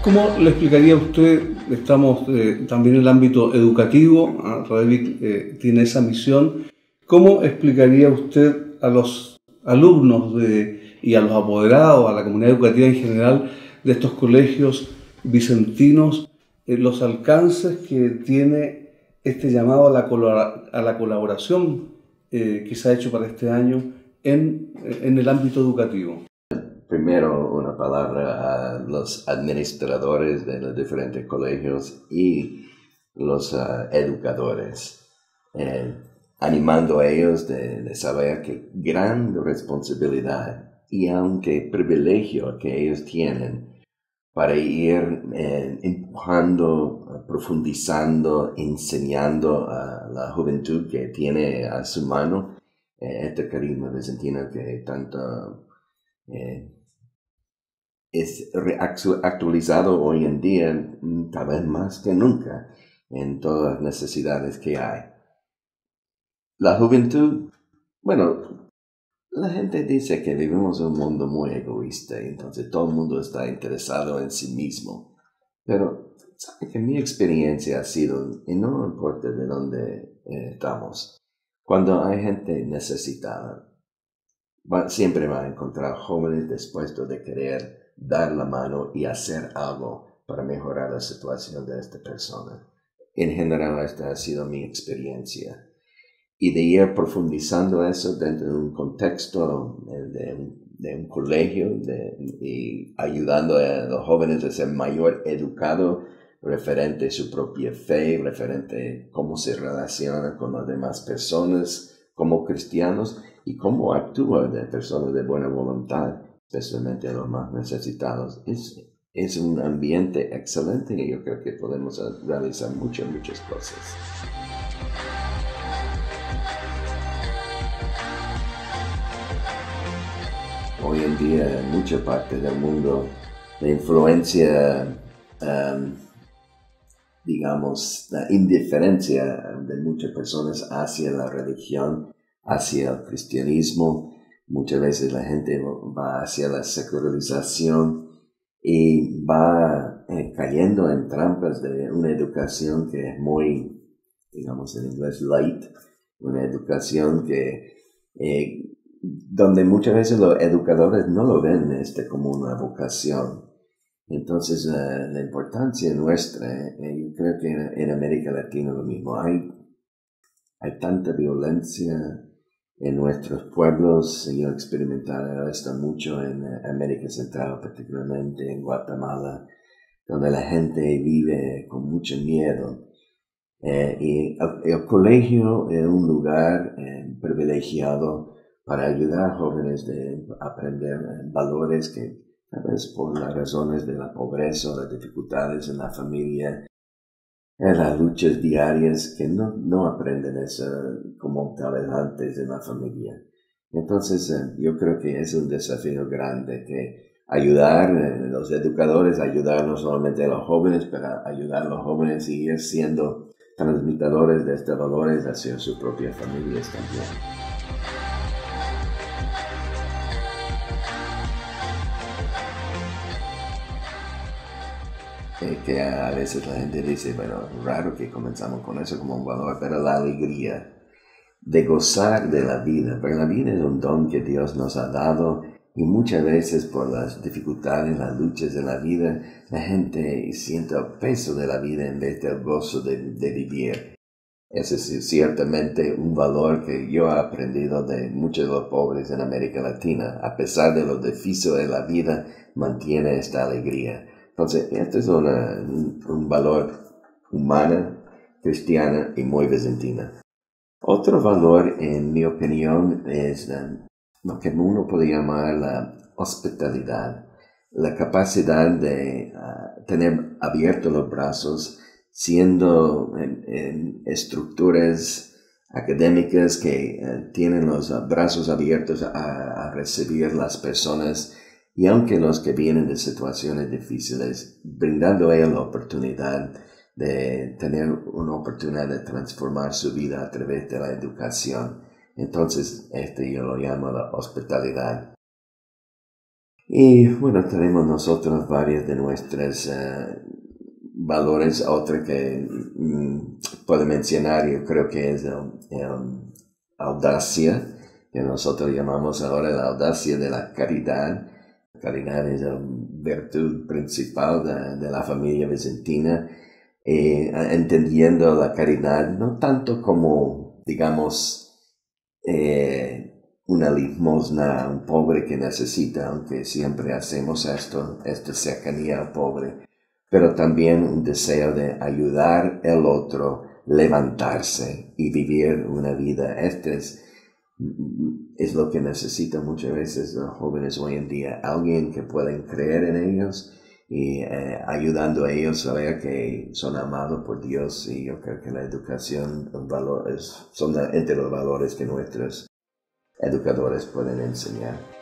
¿Cómo le explicaría a usted, estamos también en el ámbito educativo, Redevik tiene esa misión, ¿cómo explicaría usted a los alumnos y a los apoderados, a la comunidad educativa en general de estos colegios vicentinos, los alcances que tiene este llamado a la colaboración que se ha hecho para este año en el ámbito educativo? Primero, una palabra a los administradores de los diferentes colegios y los educadores, animando a ellos de saber que gran responsabilidad y aunque privilegio que ellos tienen para ir empujando, profundizando, enseñando a la juventud que tiene a su mano este carisma vicentino que tanto es actualizado hoy en día, tal vez más que nunca, en todas las necesidades que hay. La juventud, bueno, la gente dice que vivimos en un mundo muy egoísta y entonces todo el mundo está interesado en sí mismo. Pero, ¿sabe que mi experiencia ha sido, y no importa de dónde estamos, cuando hay gente necesitada, siempre va a encontrar jóvenes dispuestos de querer dar la mano y hacer algo para mejorar la situación de esta persona. En general, esta ha sido mi experiencia. Y de ir profundizando eso dentro de un contexto de un colegio y ayudando a los jóvenes a ser mayor educados referente a su propia fe, referente a cómo se relaciona con las demás personas como cristianos y cómo actúa de personas de buena voluntad, especialmente a los más necesitados. Es un ambiente excelente y yo creo que podemos realizar muchas cosas. Hoy en día, en mucha parte del mundo, la influencia, digamos, la indiferencia de muchas personas hacia la religión, hacia el cristianismo. Muchas veces la gente va hacia la secularización y va cayendo en trampas de una educación que es muy, digamos en inglés, light, una educación que donde muchas veces los educadores no lo ven como una vocación. Entonces, la importancia nuestra, yo creo que en América Latina lo mismo. Hay tanta violencia en nuestros pueblos. Yo he experimentado esto mucho en América Central, particularmente en Guatemala, donde la gente vive con mucho miedo. Y el colegio es un lugar privilegiado para ayudar a jóvenes a aprender valores que tal vez por las razones de la pobreza o las dificultades en la familia, en las luchas diarias que no aprenden eso como tal vez antes en la familia. Entonces yo creo que es un desafío grande que ayudar los educadores, ayudar no solamente a los jóvenes, pero ayudar a los jóvenes y ir siendo transmitidores de estos valores hacia sus propias familias también. Que a veces la gente dice, bueno, raro que comenzamos con eso como un valor, pero la alegría de gozar de la vida, porque la vida es un don que Dios nos ha dado y muchas veces por las dificultades, las luchas de la vida, la gente siente el peso de la vida en vez del gozo de vivir. Ese es ciertamente un valor que yo he aprendido de muchos de los pobres en América Latina. A pesar de lo difícil de la vida, mantiene esta alegría. Entonces, este es un valor humano, cristiano y muy vicentina. Otro valor, en mi opinión, es lo que uno puede llamar la hospitalidad. La capacidad de tener abiertos los brazos, siendo en estructuras académicas que tienen los brazos abiertos a recibir las personas y aunque los que vienen de situaciones difíciles, brindando a ellos la oportunidad de tener una oportunidad de transformar su vida a través de la educación. Entonces, yo lo llamo la hospitalidad. Y bueno, tenemos nosotros varios de nuestros valores. Otra que puedo mencionar, yo creo que es audacia, que nosotros llamamos ahora la audacia de la caridad. La caridad es la virtud principal de la familia vicentina, entendiendo la caridad no tanto como, digamos, una limosna a un pobre que necesita, aunque siempre hacemos esta cercanía al pobre, pero también un deseo de ayudar al otro, levantarse y vivir una vida. Es lo que necesitan muchas veces los jóvenes hoy en día, alguien que puedan creer en ellos y ayudando a ellos a ver que son amados por Dios. Y yo creo que la educación, los valores, son entre los valores que nuestros educadores pueden enseñar.